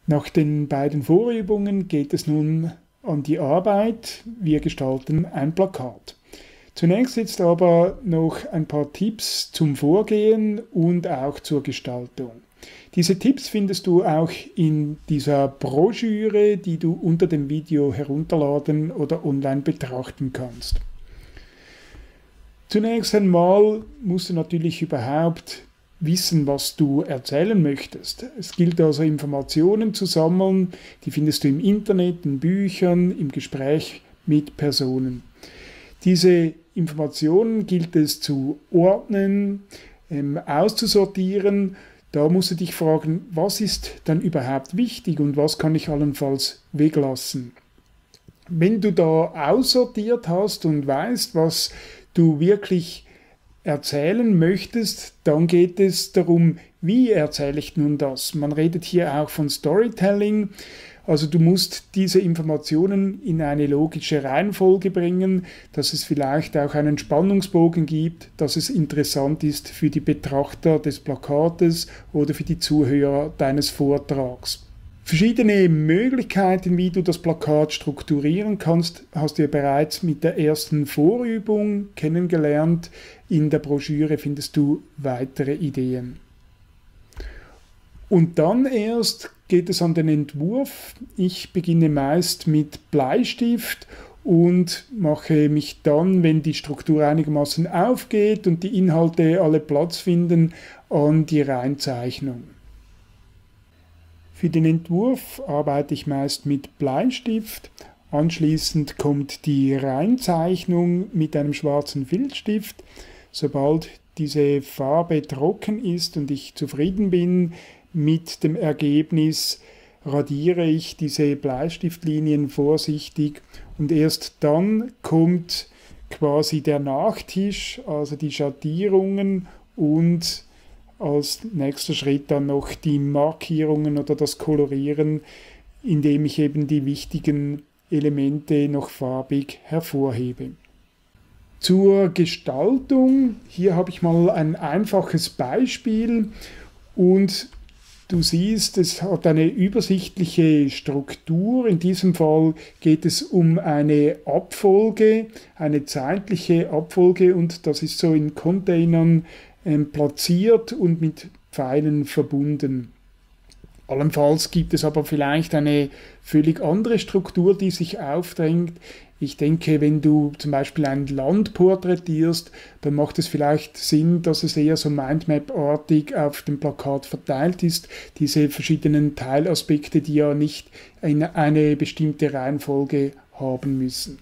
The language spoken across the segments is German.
Nach den beiden Vorübungen geht es nun an die Arbeit. Wir gestalten ein Plakat. Zunächst jetzt aber noch ein paar Tipps zum Vorgehen und auch zur Gestaltung. Diese Tipps findest du auch in dieser Broschüre, die du unter dem Video herunterladen oder online betrachten kannst. Zunächst einmal musst du natürlich überhaupt wissen, was du erzählen möchtest. Es gilt also, Informationen zu sammeln, die findest du im Internet, in Büchern, im Gespräch mit Personen. Diese Informationen gilt es zu ordnen, auszusortieren. Da musst du dich fragen, was ist dann überhaupt wichtig und was kann ich allenfalls weglassen. Wenn du da aussortiert hast und weißt, was du wirklich erzählen möchtest, dann geht es darum, wie erzähle ich nun das? Man redet hier auch von Storytelling. Also du musst diese Informationen in eine logische Reihenfolge bringen, dass es vielleicht auch einen Spannungsbogen gibt, dass es interessant ist für die Betrachter des Plakates oder für die Zuhörer deines Vortrags. Verschiedene Möglichkeiten, wie du das Plakat strukturieren kannst, hast du ja bereits mit der ersten Vorübung kennengelernt. In der Broschüre findest du weitere Ideen. Und dann erst geht es an den Entwurf. Ich beginne meist mit Bleistift und mache mich dann, wenn die Struktur einigermaßen aufgeht und die Inhalte alle Platz finden, an die Reinzeichnung. Für den Entwurf arbeite ich meist mit Bleistift. Anschließend kommt die Reinzeichnung mit einem schwarzen Filzstift. Sobald diese Farbe trocken ist und ich zufrieden bin mit dem Ergebnis, radiere ich diese Bleistiftlinien vorsichtig und erst dann kommt quasi der Nachtisch, also die Schattierungen und als nächster Schritt dann noch die Markierungen oder das Kolorieren, indem ich eben die wichtigen Elemente noch farbig hervorhebe. Zur Gestaltung, hier habe ich mal ein einfaches Beispiel und du siehst, es hat eine übersichtliche Struktur. In diesem Fall geht es um eine Abfolge, eine zeitliche Abfolge und das ist so in Containern platziert und mit Pfeilen verbunden. Allenfalls gibt es aber vielleicht eine völlig andere Struktur, die sich aufdrängt. Ich denke, wenn du zum Beispiel ein Land porträtierst, dann macht es vielleicht Sinn, dass es eher so Mindmap-artig auf dem Plakat verteilt ist. Diese verschiedenen Teilaspekte, die ja nicht eine bestimmte Reihenfolge haben müssen.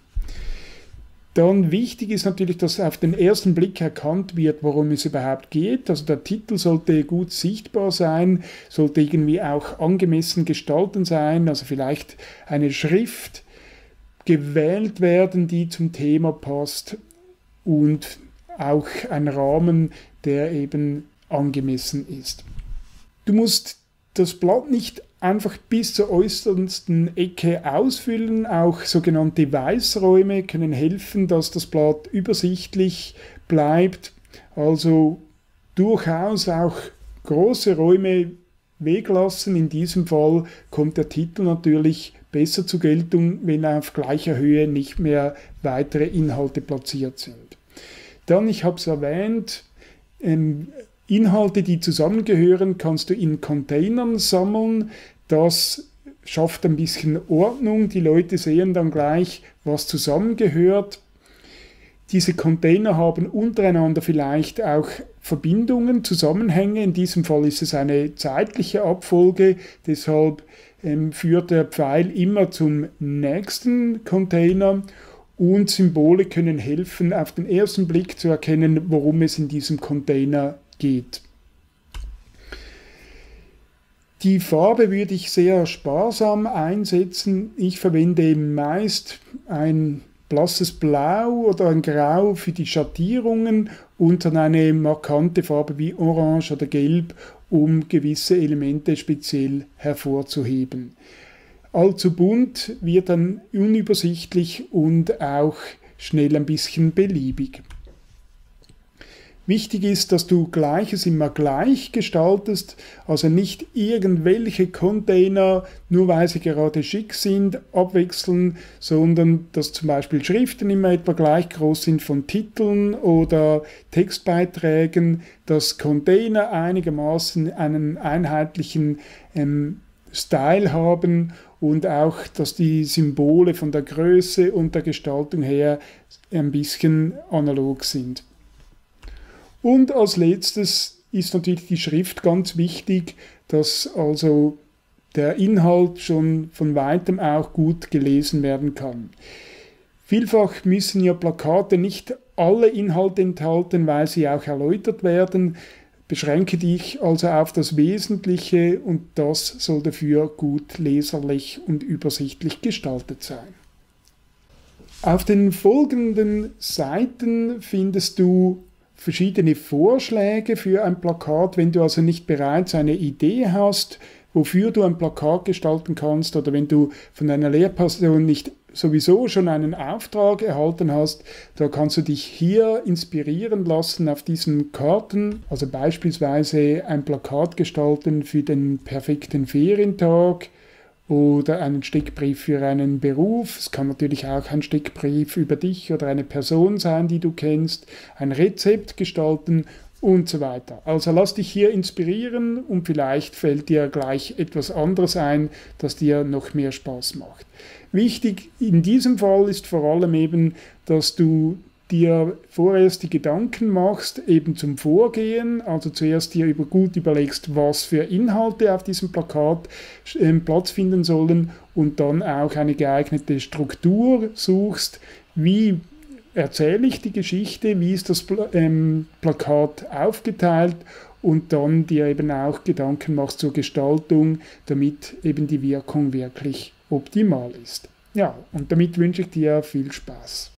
Dann wichtig ist natürlich, dass auf den ersten Blick erkannt wird, worum es überhaupt geht. Also der Titel sollte gut sichtbar sein, sollte irgendwie auch angemessen gestalten sein, also vielleicht eine Schrift gewählt werden, die zum Thema passt und auch ein Rahmen, der eben angemessen ist. Du musst das Blatt nicht einfach bis zur äußersten Ecke ausfüllen. Auch sogenannte Weißräume können helfen, dass das Blatt übersichtlich bleibt. Also durchaus auch große Räume weglassen. In diesem Fall kommt der Titel natürlich besser zur Geltung, wenn auf gleicher Höhe nicht mehr weitere Inhalte platziert sind. Dann, ich habe es erwähnt, Inhalte, die zusammengehören, kannst du in Containern sammeln. Das schafft ein bisschen Ordnung. Die Leute sehen dann gleich, was zusammengehört. Diese Container haben untereinander vielleicht auch Verbindungen, Zusammenhänge. In diesem Fall ist es eine zeitliche Abfolge. Deshalb führt der Pfeil immer zum nächsten Container. Und Symbole können helfen, auf den ersten Blick zu erkennen, worum es in diesem Container geht. Die Farbe würde ich sehr sparsam einsetzen. Ich verwende meist ein blasses Blau oder ein Grau für die Schattierungen und dann eine markante Farbe wie Orange oder Gelb, um gewisse Elemente speziell hervorzuheben. Allzu bunt wird dann unübersichtlich und auch schnell ein bisschen beliebig. Wichtig ist, dass du Gleiches immer gleich gestaltest, also nicht irgendwelche Container, nur weil sie gerade schick sind, abwechseln, sondern dass zum Beispiel Schriften immer etwa gleich groß sind von Titeln oder Textbeiträgen, dass Container einigermaßen einen einheitlichen Style haben und auch, dass die Symbole von der Größe und der Gestaltung her ein bisschen analog sind. Und als letztes ist natürlich die Schrift ganz wichtig, dass also der Inhalt schon von weitem auch gut gelesen werden kann. Vielfach müssen ja Plakate nicht alle Inhalte enthalten, weil sie auch erläutert werden. Beschränke dich also auf das Wesentliche und das soll dafür gut leserlich und übersichtlich gestaltet sein. Auf den folgenden Seiten findest du verschiedene Vorschläge für ein Plakat, wenn du also nicht bereits eine Idee hast, wofür du ein Plakat gestalten kannst oder wenn du von einer Lehrperson nicht sowieso schon einen Auftrag erhalten hast, da kannst du dich hier inspirieren lassen auf diesen Karten, also beispielsweise ein Plakat gestalten für den perfekten Ferientag oder einen Steckbrief für einen Beruf. Es kann natürlich auch ein Steckbrief über dich oder eine Person sein, die du kennst, ein Rezept gestalten und so weiter. Also lass dich hier inspirieren und vielleicht fällt dir gleich etwas anderes ein, das dir noch mehr Spaß macht. Wichtig in diesem Fall ist vor allem eben, dass du dir vorerst die Gedanken machst, eben zum Vorgehen, also zuerst dir gut überlegst, was für Inhalte auf diesem Plakat Platz finden sollen und dann auch eine geeignete Struktur suchst, wie erzähle ich die Geschichte, wie ist das Plakat aufgeteilt und dann dir eben auch Gedanken machst zur Gestaltung, damit eben die Wirkung wirklich optimal ist. Ja, und damit wünsche ich dir viel Spaß.